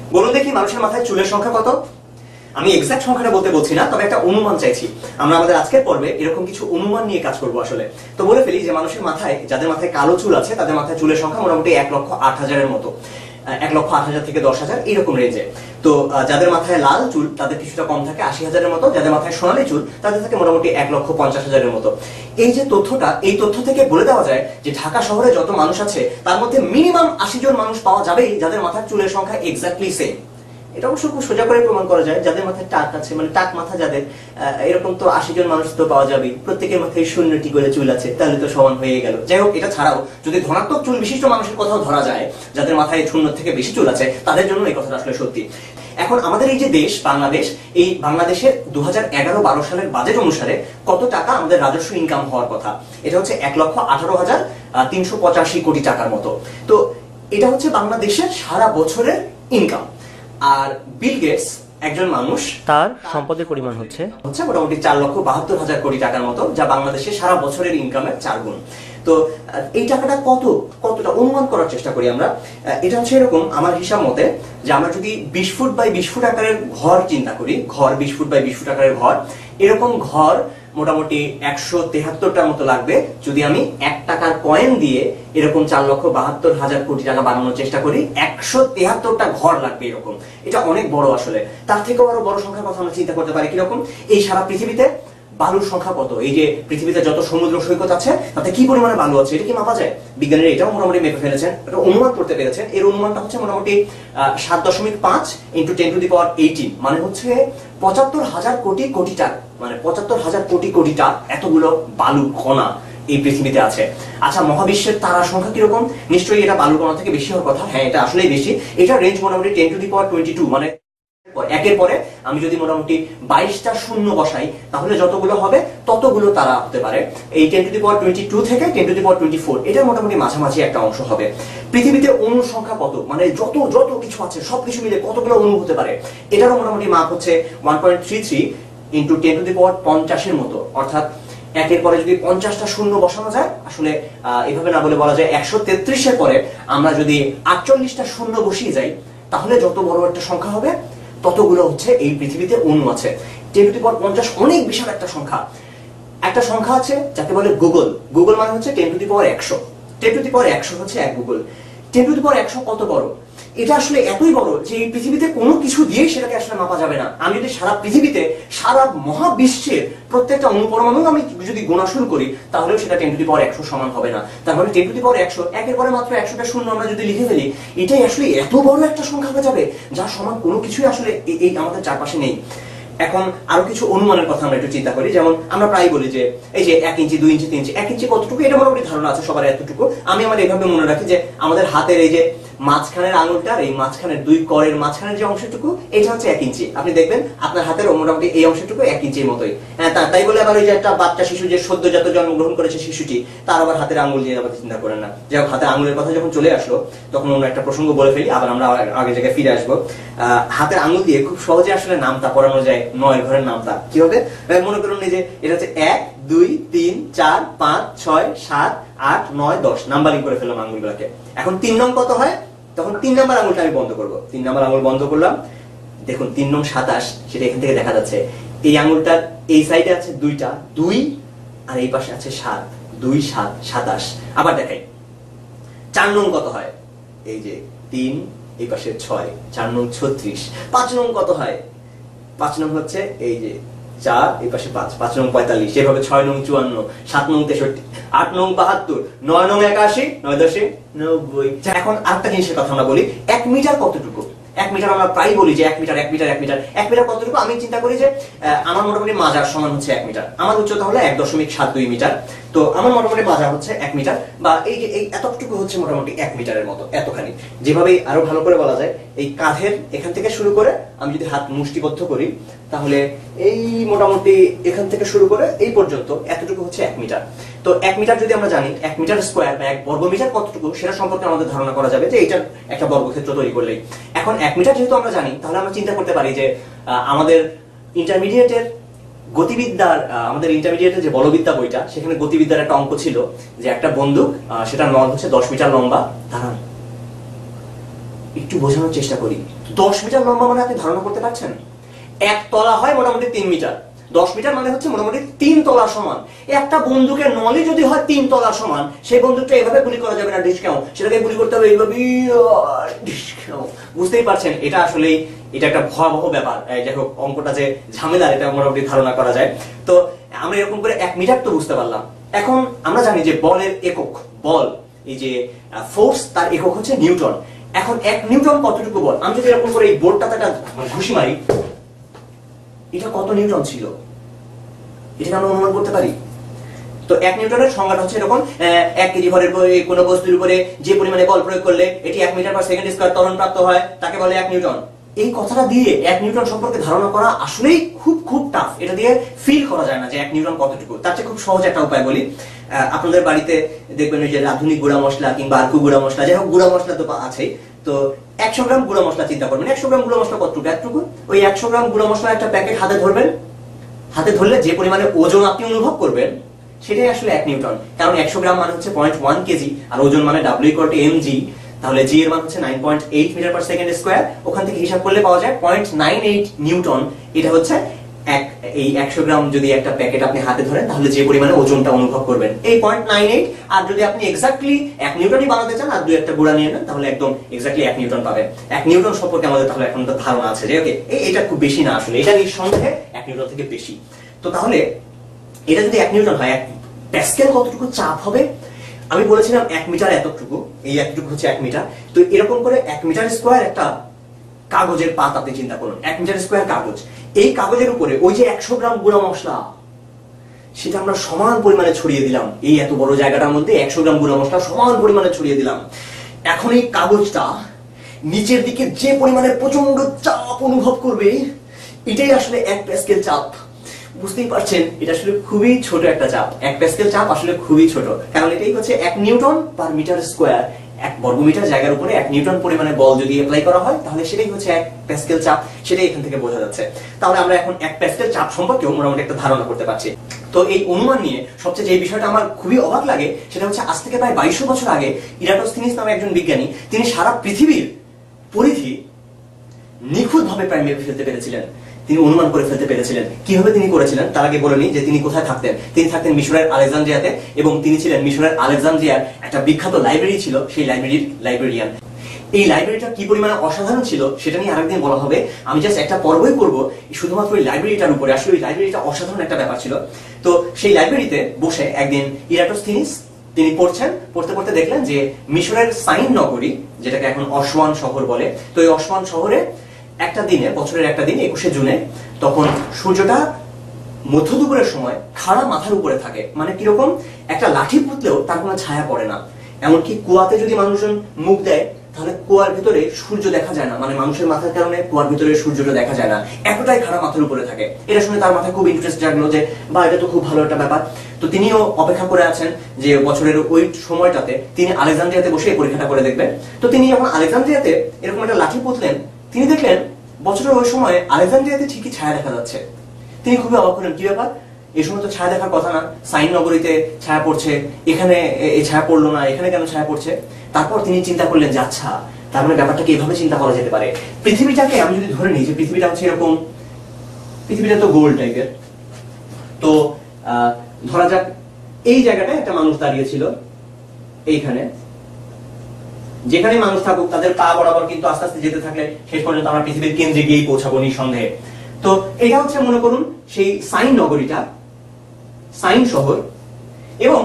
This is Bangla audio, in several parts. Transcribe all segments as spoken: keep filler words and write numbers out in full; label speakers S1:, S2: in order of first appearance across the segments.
S1: বলুন দেখি মানুষের মাথায় চুলের সংখ্যা কত? আমি এক্সাক্ট সংখ্যাটা বলতে বলছি না, তবে একটা অনুমান চাইছি। আমরা আমাদের আজকের পর্বে এরকম কিছু অনুমান নিয়ে কাজ করবো আসলে। তো বলে ফেলি যে মানুষের মাথায়, যাদের মাথায় কালো চুল আছে তাদের মাথায় চুলের সংখ্যা মোটামুটি এক লক্ষ আট হাজারের মতো, এক লক্ষ আট হাজার থেকে দশ হাজার এইরকম রেঞ্জে। তো যাদের মাথায় লাল চুল তাদের কিছুটা কম থাকে, আশি হাজারের মতো। যাদের মাথায় সোনালী চুল তাদের থাকে মোটামুটি এক লক্ষ পঞ্চাশ হাজারের মতো। এই যে তথ্যটা, এই তথ্য থেকে বলে দেওয়া যায় যে ঢাকা শহরে যত মানুষ আছে তার মধ্যে মিনিমাম আশি জন মানুষ পাওয়া যাবেই যাদের মাথার চুলের সংখ্যা এক্স্যাক্টলি সেম। এটা অবশ্য খুব সোজা করে প্রমাণ করা যায়। যাদের মাথায় টাক আছে, মানে টাক মাথা যাদের, এরকম তো আশি জন মানুষ তো পাওয়া যাবেই। প্রত্যেকের মাথায় শূন্যটি করে চুল আছে, তাহলে তো সমান হয়ে গেল। যাই হোক, এটা ছাড়াও যদি ধনাত্মক চুল বিশিষ্ট মানুষের কথাও ধরা যায়, যাদের মাথায় শূন্য থেকে বেশি চুল আছে, তাদের জন্য এই কথাটা আসলে সত্যি। এখন আমাদের এই যে দেশ বাংলাদেশ, এই বাংলাদেশের দু হাজার এগারো বারো সালের বাজেট অনুসারে কত টাকা আমাদের রাজস্ব ইনকাম হওয়ার কথা? এটা হচ্ছে এক লক্ষ আঠারো হাজার তিনশো পঁচাশি কোটি টাকার মতো। তো এটা হচ্ছে বাংলাদেশের সারা বছরের ইনকাম। আর বিল গেটস একজন মানুষ,
S2: তার সম্পদের পরিমাণ হচ্ছে
S1: হচ্ছে মোটামুটি চার লক্ষ বাহাত্তর হাজার কোটি টাকার মতো, যা বাংলাদেশের সারা বছরের ইনকামের চার গুণ। তো এই টাকাটা কত কতটা অনুমান করার চেষ্টা করি আমরা। এটা হচ্ছে এরকম, আমার হিসাব মতে, যে আমরা যদি বিশ ফুট বাই বিশ ফুট আকারের ঘর চিন্তা করি, ঘর বিশ ফুট বাই বিশ ফুট আকারের ঘর, এরকম ঘর মোটামুটি একশো তেহাত্তরটার মতো লাগবে যদি আমি এক টাকার কয়েন দিয়ে এরকম চার লক্ষ বাহাত্তর হাজার কোটি টাকা বানানোর চেষ্টা করি। একশো তেহাত্তরটা ঘর লাগবে এরকম। এটা অনেক বড় আসলে। তার থেকেও আরো বড় সংখ্যার কথা আমরা চিন্তা করতে পারি। কিরকম? এই সারা পৃথিবীতে বালুর সংখ্যা কত? এই যে পৃথিবীতে যত সমুদ্র সৈকত আছে তাতে কি পরিমাণে বালু আছে, এটা কি মাপা যায়? বিজ্ঞানীরা এটাও মোটামুটি মেপে ফেলেছেন, এটা অনুমান করতে পেরেছেন। এর অনুমানটা হচ্ছে মোটামুটি সাত দশমিক পাঁচ into ten to the power eighteen, মানে হচ্ছে পঁচাত্তর হাজার কোটি কোটি টাকা, মানে পঁচাত্তর হাজার কোটি কোটি টাকা এতগুলো বালু কণা এই পৃথিবীতে আছে। আচ্ছা, মহাবিশ্বের তারা সংখ্যা কিরকম? নিশ্চয়ই এটা বালু কণা থেকে বেশি হওয়ার কথা। হ্যাঁ, এটা আসলেই বেশি। এটা রেঞ্জ মোটামুটি ten to the power twenty two, মানে একের পরে আমি যদি মোটামুটি বাইশটা শূন্য বসাই তাহলে যতগুলো হবে ততগুলো তারা হতে পারে। এই ten to the power twenty two থেকে ten to the power twenty four, এটা মোটামুটি মাঝামাঝি একটা অংশ হবে। পৃথিবীতে অণুর সংখ্যা কত, মানে যত যত কিছু আছে সবকিছু মিলে কতগুলো অণু হতে পারে, এটারও মোটামুটি মাপ হচ্ছে one point three three into ten to the power পঞ্চাশের মতো। অর্থাৎ একের পরে যদি পঞ্চাশটা শূন্য বসানো যায়, আসলে এভাবে না বলে বলা যায় একশো তেত্রিশের পরে আমরা যদি আটচল্লিশটা শূন্য বসিয়ে যাই তাহলে যত বড় একটা সংখ্যা হবে ততগুলো হচ্ছে এই পৃথিবীতে অণু আছে। টেন টু দি পাওয়ার পঞ্চাশ অনেক বিশাল একটা সংখ্যা। একটা সংখ্যা আছে যাকে বলে গুগল। গুগল মানে হচ্ছে টেন টু দি পাওয়ার একশো। টেন টু দি পাওয়ার একশো হচ্ছে এক googol. Ten to the power একশো কত বড়? এটা আসলে এতই বড় যে এই পৃথিবীতে কোনো কিছু দিয়ে সেটাকে আসলে মাপা যাবে না। আমি যদি সারা পৃথিবীতে, সারা মহাবিশ্বের প্রত্যেকটা অনুপরমাণু আমি যদি গোনা শুরু করি তাহলেও সেটা টেন টু দি পাওয়ার একশো সমান হবে না। তার মানে টেন টু দি পাওয়ার একশো, একের পরে মাত্র একশোটা শূন্য আমরা যদি লিখে ফেলি, এটাই আসলে এত বড় একটা সংখ্যা হয়ে যাবে যার সমান কোনো কিছুই আসলে এই আমাদের চারপাশে নেই। এখন আরো কিছু অনুমানের কথা আমরা একটু চিন্তা করি। যেমন আমরা প্রায় বলি যে এই যে এক ইঞ্চি, দুই ইঞ্চি, তিন ইঞ্চি, এক ইঞ্চি কতটুকু, এটা মোটামুটি ধারণা আছে সবার এতটুকু। আমি আমার এইভাবে মনে রাখি যে আমাদের হাতের এই যে মাঝখানের আঙুলটার এই মাঝখানের দুই করের মাঝখানের যে অংশটুকু, এটা হচ্ছে এক ইঞ্চি। আপনি দেখবেন আপনার হাতের মোটামুটি এই অংশটুকু এক ইঞ্চির মতোই। হ্যাঁ, তাই বলে আবার ওই যে একটা বাচ্চা শিশু যে সদ্যজাত জন্মগ্রহণ করেছে শিশুটি, তার আবার হাতের আঙুল নিয়ে আবার চিন্তা করেন না। যাই হোক, হাতের আঙুলের কথা যখন চলে আসলো তখন অন্য একটা প্রসঙ্গ বলে ফেলি, আবার আমরা আগের জায়গায় ফিরে আসবো। আহ হাতের আঙুল দিয়ে খুব সহজে আসলে নামতা পড়ানো যায়, নয় ঘরের নামতা। কি হবে? মনে করুন এই যে এটা হচ্ছে এক, দুই, তিন, চার, পাঁচ, ছয়, সাত, আট, নয়, দশ, নাম্বারিং করে ফেললাম আঙুলগুলোকে। এখন তিন নং কত হয়? তখন তিন নাম্বার আঙুলটা আমি বন্ধ করবো। তিন নাম্বার আঙুল বন্ধ করলাম, দেখুন তিন নং সাতাশ, সেটা এখান থেকে দেখা যাচ্ছে। এই আঙুলটার এই সাইডে আছে দুইটা, দুই, আর এই পাশে আছে সাত, দুই, সাত, সাতাশ। আবার দেখাই চার নং কত হয়? এই যে তিন, এই পাশে ছয়, চার নং ছত্রিশ। পাঁচ নং কত হয়? পাঁচ নং হচ্ছে এই যে চার, এই পাশে পাঁচ, পাঁচ নং পঁয়তাল্লিশ। এভাবে ছয় নং চুয়ান্ন, সাত নং তেষট্টি, আট নং বাহাত্তর, নয় নং একাশি, নয় দশে নব্বই। এখন আরেকটা জিনিসের কথা আমরা বলি, এক মিটার কতটুকু? এক মিটার আমরা প্রায় বলি যে এক মিটার, এক মিটার, এক মিটার, এক মিটার কতটুকু? আমি চিন্তা করি যে আমার মোটামুটি মাজার সমান হচ্ছে এক মিটার। আমার উচ্চতা হলো এক দশমিক সাত দুই মিটার। তো আমার মোটামুটি মাজার হচ্ছে এক মিটার, বা এই যে এই এতটুকু হচ্ছে মোটামুটি এক মিটারের মতো, এতখানি। যেভাবে আরো ভালো করে বলা যায়, এই কাঁধের এখান থেকে শুরু করে আমি যদি হাত মুষ্টিবদ্ধ করি তাহলে এই মোটামুটি এখান থেকে শুরু করে এই পর্যন্ত এতটুকু হচ্ছে এক মিটার। তো এক মিটার যদি আমরা জানি, এক মিটার স্কোয়ার বা এক বর্গ মিটার কতটুকু, সেটা সম্পর্কে আমাদের ধারণা করা যাবে যে এটার একটা বর্গক্ষেত্র তৈরি করলেই। এখন এক মিটার যেহেতু আমরা জানি, তাহলে আমরা চিন্তা করতে পারি যে আমাদের ইন্টারমিডিয়েটের গতিবিদ্যার, আমাদের ইন্টারমিডিয়েটের যে বলবিদ্যা বইটা, সেখানে গতিবিদ্যার একটা অঙ্ক ছিল যে একটা বন্দুক, সেটা নল হচ্ছে দশ মিটার লম্বা। দাঁড়ান, একটু বোঝানোর চেষ্টা করি। দশ মিটার লম্বা মানে আপনি ধারণা করতে পারছেন, এক তলা হয় মোটামুটি তিন মিটার, দশ মিটার মানে হচ্ছে মোটামুটি তিন তলা সমান। একটা বন্দুকের নলি যদি হয় তিন তলা সমান, সেই বন্দুকটা এভাবে গুলি করা যাবে না ডিসকাউ, সেটাকে গুলি করতে হবে এইভাবে ডিসকাউ। বুঝতেই পারছেন এটা আসলে এটা একটা ভয়াবহ ব্যাপার। যাই হোক, অঙ্কটা যে ঝামেলার এটা মোটামুটি ধারণা করা যায়। তো আমরা এরকম করে এক মিটার তো বুঝতে পারলাম। এখন আমরা জানি যে বলের একক, বল এই যে ফোর্স তার একক হচ্ছে নিউটন। এখন এক নিউটন কতটুকু বল? আমি যদি এরকম করে এই বোর্ডটাতে একটা ঘুষি মারি, এটা কত নিউটন ছিল এটা আমরা অনুমান করতে পারি। তো এক নিউটনের সংজ্ঞাটা হচ্ছে এরকম, এক কেজি ভরের কোনো বস্তুর উপরে যে পরিমাণে বল প্রয়োগ করলে এটি এক মিটার পার সেকেন্ড স্কয়ার ত্বরণ প্রাপ্ত হয় তাকে বলে এক নিউটন। এই কথাটা দিয়ে এক নিউটন সম্পর্কে ধারণা করা আসলেই খুব খুব টাফ। এটা দিয়ে ফিল করা যায় না যে এক নিউটন কতটুকু। তার চেয়ে খুব সহজ একটা উপায় বলি। আপনাদের বাড়িতে দেখবেন ওই যে আধুনিক গুঁড়া মশলা কিংবা আরকু গুঁড়া মশলা, যাই হোক গুঁড়া মশলা তো আছেই। তো একশো গ্রাম গুঁড়া মশলা চিন্তা করবেন, একশো গ্রাম গুঁড়া মশলা কতটুকু? একটুকু। ওই একশো গ্রাম গুঁড়া মশলা একটা প্যাকেট হাতে ধরবেন, হাতে ধরলে যে পরিমাণে ওজন আপনি অনুভব করবেন সেটাই আসলে এক নিউটন। কারণ একশো গ্রাম মানে হচ্ছে পয়েন্ট ওয়ান কেজি, আর ওজন মানে W equal to m g. তাহলে জি এর মান হচ্ছে nine point eight metre per second square. ওখান থেকে হিসাব করলে পাওয়া যায় পয়েন্ট নাইন এইট নিউটন। এটা হচ্ছে এক এই একশো গ্রাম যদি একটা প্যাকেট আপনি হাতে ধরেন তাহলে যে পরিমাণে ওজনটা অনুভব করবেন এই পয়েন্ট নাইন এইট। আর যদি আপনি এক্স্যাক্টলি এক নিউটনই বানাতে চান আর দুই একটা গুঁড়া নিয়ে নেন তাহলে একদম এক্স্যাক্টলি এক নিউটন পাবেন। এক নিউটন সম্পর্কে আমাদের তাহলে এখন তো ধারণা আছে যে ওকে এটা খুব বেশি না, আসলে এটা নিঃসন্দেহে এক নিউটন থেকে বেশি। তো তাহলে এটা যদি এক নিউটন হয়, এক প্যাসকেল কতটুকু চাপ হবে? আমি বলেছিলাম এক মিটার এতটুকু, এই এতটুকু হচ্ছে এক মিটার। তো এরকম করে এক মিটার স্কয়ার একটা কাগজের পাত আপনি চিন্তা করুন, এক মিটার স্কয়ার কাগজ। এই কাগজের উপরে ওই যে একশো গ্রাম গুঁড়া মশলা সেটা আমরা সমান পরিমাণে ছড়িয়ে দিলাম। এই এত বড় জায়গাটার মধ্যে একশো গ্রাম গুঁড়া মশলা সমান পরিমাণে ছড়িয়ে দিলাম। এখন এই কাগজটা নিচের দিকে যে পরিমাণে প্রচন্ড চাপ অনুভব করবে এটাই আসলে এক প্যাসকেল চাপ। বুঝতেই পারছেন এটা আসলে খুবই ছোট একটা চাপ। এক প্যাসকেল চাপ আসলে খুবই ছোট, কারণ এটাই হচ্ছে এক নিউটন পার মিটার স্কয়ার। এক বর্গমিটার জায়গার উপরে এক নিউটন পরিমাণে বল যদি অ্যাপ্লাই করা হয় তাহলে সেটাই হচ্ছে এক প্যাসকেল চাপ। সেটাই এখান থেকে বোঝা যাচ্ছে। তাহলে আমরা এখন এক প্যাসকেল চাপ সম্পর্কেও মোটামুটি একটা ধারণা করতে পারছি। তো এই অনুমান নিয়ে সবচেয়ে যে বিষয়টা আমার খুবই অবাক লাগে সেটা হচ্ছে আজ থেকে প্রায় বাইশশো বছর আগে ইরাটোস্থিনিস নামে একজন বিজ্ঞানী তিনি সারা পৃথিবীর পরিধি নিখুঁতভাবে প্রায় মেপে ফেলতে পেরেছিলেন। তিনি অনুমান করে ফেলতে পেরেছিলেন। কিভাবে তিনি করেছিলেন তার আগে বলে নিই যে তিনি কোথায় থাকতেন। তিনি থাকতেন মিশরের আলেকজান্দ্রিয়াতে, এবং তিনি ছিলেন মিশরের আলেকজান্দ্রিয়ার একটা বিখ্যাত লাইব্রেরি ছিল, সেই লাইব্রেরির লাইব্রেরিয়ান। এই লাইব্রেরিটা কি পরিমাণে অসাধারণ ছিল সেটা নিয়ে আরেকদিন বলা হবে। আমি জাস্ট একটা পর্বই করবো শুধুমাত্র এই লাইব্রেরিটার উপরে। আসলে এই লাইব্রেরিটা অসাধারণ একটা ব্যাপার ছিল। তো সেই লাইব্রেরিতে বসে একদিন ইরাটোস্থিনিস তিনি পড়ছেন, পড়তে পড়তে দেখলেন যে মিশরের সাইন নগরী, যেটাকে এখন অসওয়ান শহর বলে, তো এই অসওয়ান শহরে একটা দিনে, বছরের একটা দিন একুশে জুনে, তখন সূর্যটা মধ্য দুপুরের সময় খাড়া মাথার উপরে থাকে। মানে কিরকম, একটা লাঠি পুতলেও তার কোনো ছায়া পড়ে না। এমনকি কুয়াতে যদি মানুষজন মুখ দেয় তাহলে কুয়ার ভিতরে সূর্য দেখা যায় না, মানে মানুষের মাথার কারণে কুয়ার ভিতরে সূর্যটা দেখা যায় না, এতটাই খাড়া মাথার উপরে থাকে। এটা শুনে তার মাথায় খুব ইন্টারেস্ট জাগলো যে বা এটা তো খুব ভালো একটা ব্যাপার। তো তিনিও অপেক্ষা করে আছেন যে বছরের ওই সময়টাতে তিনি আলেকজান্দ্রিয়াতে বসে এই পরীক্ষাটা করে দেখবেন। তো তিনি যখন আলেকজান্দ্রিয়াতে এরকম একটা লাঠি পুতলেন, তিনি দেখলেন বছরের ওই সময় আলেকজান্দ্রিয়াতে ঠিকই ছায়া দেখা যাচ্ছে। তিনি খুবই অবাক হলেন, কি ব্যাপার, এই সময় তো ছায়া দেখার কথা না, সাইন নগরীতে ছায়া পড়ছে, এখানে এই ছায়া পড়লো না, এখানে কেন ছায়া পড়ছে? তারপর তিনি চিন্তা করলেন যে আচ্ছা, তার মানে ব্যাপারটাকে এভাবে চিন্তা করা যেতে পারে। পৃথিবীটাকে আমি যদি ধরে নিই যে পৃথিবীটা হচ্ছে এরকম, পৃথিবীটা তো গোল টাইপের, তো ধরা যাক এই জায়গাটায় একটা মানুষ দাঁড়িয়েছিল, এইখানে যেখানে মানুষ থাকুক তাদের পা বরাবর কিন্তু আস্তে আস্তে যেতে থাকলে শেষ পর্যন্ত আমরা পৃথিবীর কেন্দ্রে গিয়েই পৌঁছাবো নিঃসন্দেহে। তো এটা হচ্ছে মনে করুন সেই সাইন নগরীটা, সাইন শহর, এবং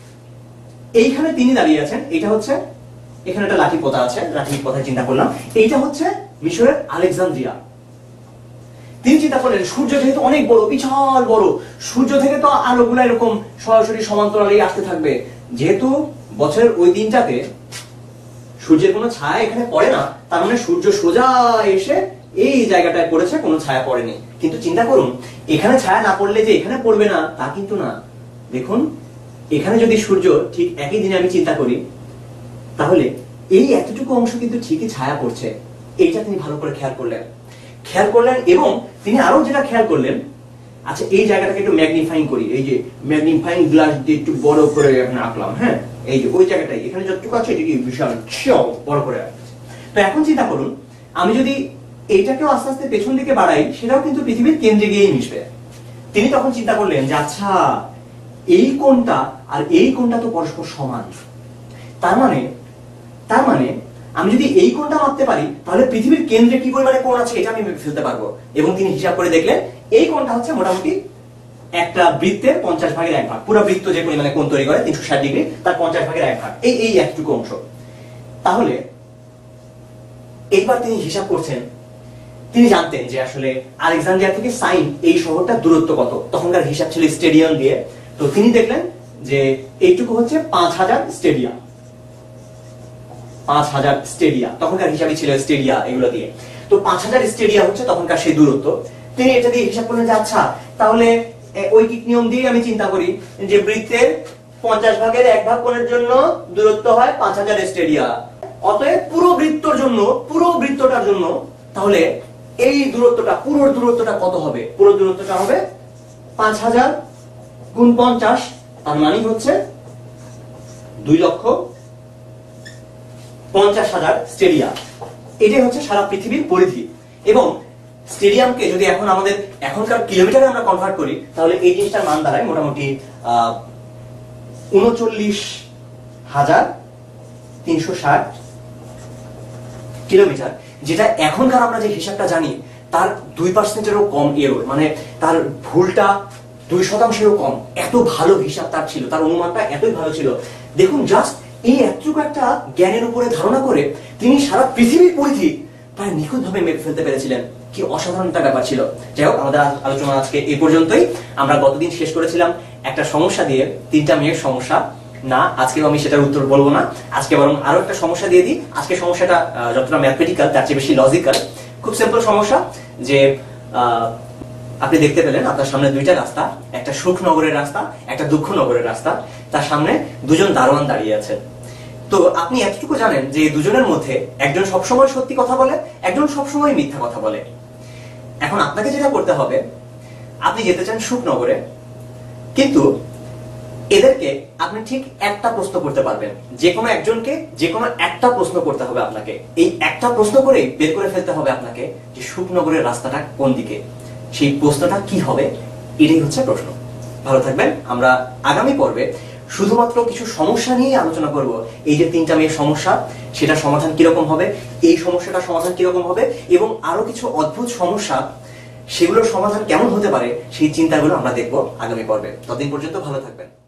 S1: এইখানে তিনি দাঁড়িয়ে আছেন। এটা হচ্ছে, এখানে একটা লাঠি পোতা আছে, লাঠির কথা চিন্তা করলাম, এইটা হচ্ছে মিশরের আলেকজান্দ্রিয়া। তিনি চিন্তা করলেন সূর্য যেহেতু অনেক বড়, বিশাল বড়, সূর্য থেকে তো আলোগুলো এরকম সরাসরি সমান্তরালেই আসতে থাকবে। যেহেতু বছরের ওই দিনটাতে সূর্যের কোনো ছায়া এখানে পড়ে না, তার মানে সূর্য সোজা এসে এই জায়গাটায় পড়েছে, কোনো ছায়া পড়েনি। কিন্তু চিন্তা করুন, এখানে ছায়া না পড়লে যে এখানে পড়বে না তা কিন্তু না। দেখুন এখানে যদি সূর্য ঠিক একই দিনে আমি চিন্তা করি তাহলে এই এতটুকু অংশ কিন্তু ঠিকই ছায়া পড়ছে। এইটা তিনি ভালো করে খেয়াল করলেন, খেয়াল করলেন এবং তিনি আরো যেটা খেয়াল করলেন, আচ্ছা এই জায়গাটাকে একটু ম্যাগনিফাইং করি, এই যে ম্যাগনিফাইং গ্লাস দিয়ে একটু বড় করে আঁকলাম, হ্যাঁ এই যে ওই জায়গাটাই, এখানে যতটুকু আছে এটাকে বিশাল বড় করে। তো এখন চিন্তা করুন, আমি যদি এইটাকেও আস্তে আস্তে পেছন দিকে বাড়াই, সেটাও কিন্তু পৃথিবীর কেন্দ্রে গিয়েই মিশবে। তিনি তখন চিন্তা করলেন যে আচ্ছা, এই কোণটা আর এই কোণটা তো পরস্পর সমান, তার মানে তার মানে আমি যদি এই কোণটা মাপতে পারি, তাহলে পৃথিবীর কেন্দ্রে কি পরিমাণে কোণ আছে এটা আমি মেপে ফেলতে পারবো। এবং তিনি হিসাব করে দেখলেন এই কোণটা হচ্ছে মোটামুটি একটা বৃত্তের পঞ্চাশ ভাগের এক ভাগ। পুরো বৃত্ত যে পরিমাণে কোণ তৈরি করে তিনশো ষাট ডিগ্রি, তার পঞ্চাশ ভাগের এক ভাগ, এই এই একটুকু অংশ। তাহলে এইবার তিনি হিসাব করছেন, তিনি জানতেন যে আসলে আলেকজান্দ্রিয়া থেকে সাইন এই শহরটার দূরত্ব কত। তখনকার হিসাব ছিল স্টেডিয়াম দিয়ে। তো তিনি দেখলেন যে এইটুকু হচ্ছে পাঁচ হাজার স্টেডিয়াম, পাঁচ হাজার স্টেডিয়া, তখনকার হিসাবে ছিল স্টেডিয়া এগুলো দিয়ে। তো পাঁচ হাজার স্টেডিয়া হচ্ছে তখনকার সেই দূরত্ব। তিনি এটা দিয়ে হিসাব করলেন যে আচ্ছা, তাহলে ঐকিক নিয়ম দিয়ে আমি চিন্তা করি যে বৃত্তের পঞ্চাশ ভাগের এক ভাগ কোণের জন্য দূরত্ব হয় পাঁচ হাজার স্টেডিয়া। অতএব পুরো বৃত্তর জন্য, পুরো বৃত্তটার জন্য তাহলে এই দূরত্বটা, পুরো দূরত্বটা কত হবে? পুরো দূরত্বটা হবে পাঁচ হাজার গুণ পঞ্চাশ, তার মানে হচ্ছে দুই লক্ষ পঞ্চাশ হাজার স্টেডিয়া। এটাই হচ্ছে সারা পৃথিবীর পরিধি। এবং স্টেডিয়ামকে যদি এখন আমাদের এখনকার কিলোমিটারে আমরা কনভার্ট করি, তাহলে এই জিনিসটার মান দাঁড়ায় মোটামুটি আহ উনচল্লিশ হাজার তিনশো ষাট কিলোমিটার, যেটা এখনকার আমরা যে হিসাবটা জানি তার দুই পার্সেন্টেরও কম এরর, মানে তার ভুলটা দুই শতাংশেরও কম। এত ভালো হিসাব তার ছিল, তার অনুমানটা এতই ভালো ছিল। দেখুন, জাস্ট এই এতটুকু একটা জ্ঞানের উপরে ধারণা করে তিনি সারা পৃথিবীর পরিধি প্রায় নিখুঁত ভাবে মেপে ফেলতে পেরেছিলেন। কি অসাধারণ একটা ব্যাপার ছিল। যাই হোক, আমাদের আলোচনা আজকে এই পর্যন্তই। আমরা গতদিন শেষ করেছিলাম একটা সমস্যা দিয়ে, তিনটা মেয়ের সমস্যা। না, আজকেও আমি সেটার উত্তর বলবো না, আজকে বরং আরো একটা সমস্যা দিয়ে দিই। আজকে সমস্যাটা যতটা ম্যাথমেটিক্যাল তার চেয়ে বেশি লজিক্যাল। খুব সিম্পল সমস্যা, যে আপনি দেখতে পেলেন আপনার সামনে দুইটা রাস্তা, একটা সুখ নগরের রাস্তা, একটা দুঃখ নগরের রাস্তা। তার সামনে দুজন দারোয়ান দাঁড়িয়ে আছেন। তো আপনি এতটুকু জানেন যে দুজনের মধ্যে একজন সবসময় সত্যি কথা বলে, একজন সবসময় মিথ্যা কথা বলে। এখন আপনাকে যেটা করতে হবে, আপনি যেতে চান সুখ নগরে, কিন্তু এদেরকে আপনি ঠিক একটা প্রশ্ন করতে পারবেন। যে কোনো একজনকে যে কোনো একটা প্রশ্ন করতে হবে আপনাকে। এই একটা প্রশ্ন করেই বের করে ফেলতে হবে আপনাকে যে সুখনগরের রাস্তাটা কোন দিকে। সেই প্রশ্নটা কি হবে, এটাই হচ্ছে প্রশ্ন। ভালো থাকবেন। আমরা আগামী পর্বে শুধুমাত্র কিছু সমস্যা নিয়ে আলোচনা করব। এই যে তিনটা মেয়ের সমস্যা, সেটা সমাধান কিরকম হবে, এই সমস্যাটা সমাধান কিরকম হবে, এবং আরো কিছু অদ্ভুত সমস্যা, সেগুলোর সমাধান কেমন হতে পারে, সেই চিন্তাগুলো আমরা দেখব আগামী পর্বে। ততদিন পর্যন্ত ভালো থাকবেন।